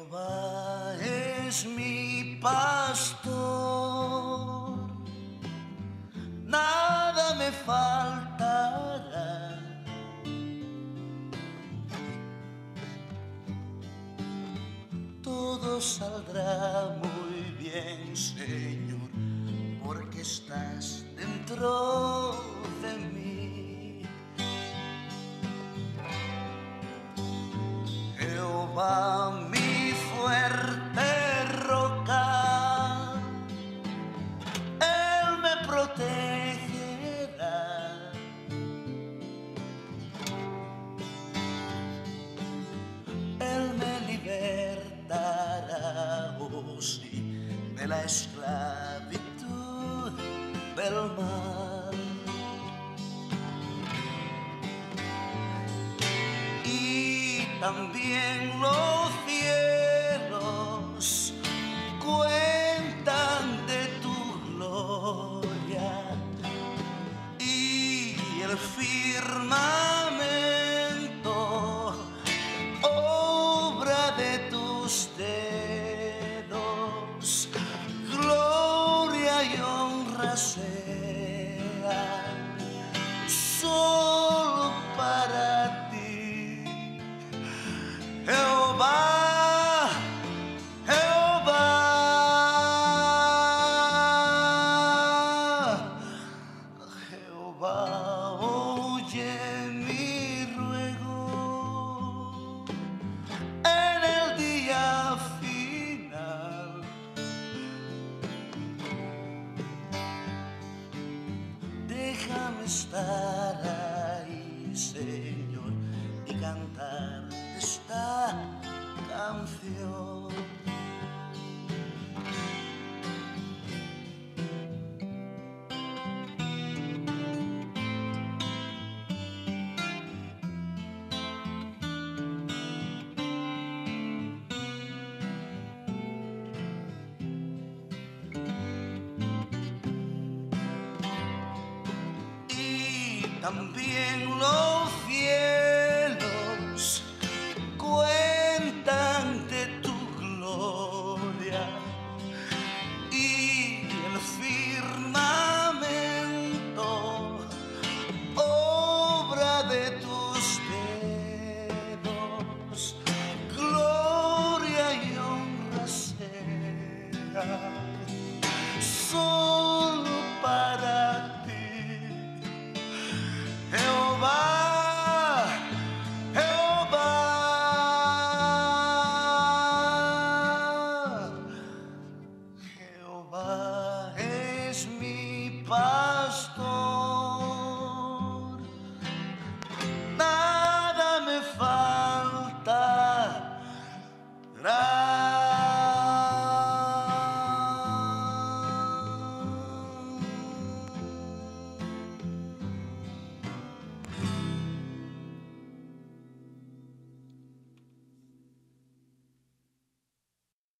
Jehová es mi pastor, nada me faltará. Todo saldrá muy bien, Señor, porque estás dentro de mí. Jehová, mi fuerte roca, Él me protegerá. Él me libertará, oh sí, de la esclavitud del mal. Y también los cielos cuentan de tu gloria, y el firmamento obra de tus dedos. Gloria y honra sean solo para ti, Jehová, Jehová. Jehová, oye mi ruego en el día final. Déjame estar ahí, Señor, y cantar esta canción. Y también los fieles